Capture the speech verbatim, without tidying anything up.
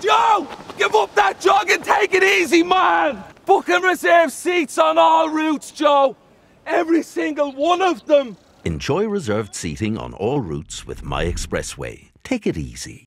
Joe! Give up that jog and take it easy, man! Book and reserve seats on all routes, Joe. Every single one of them. Enjoy reserved seating on all routes with MyExpressway. Take it easy.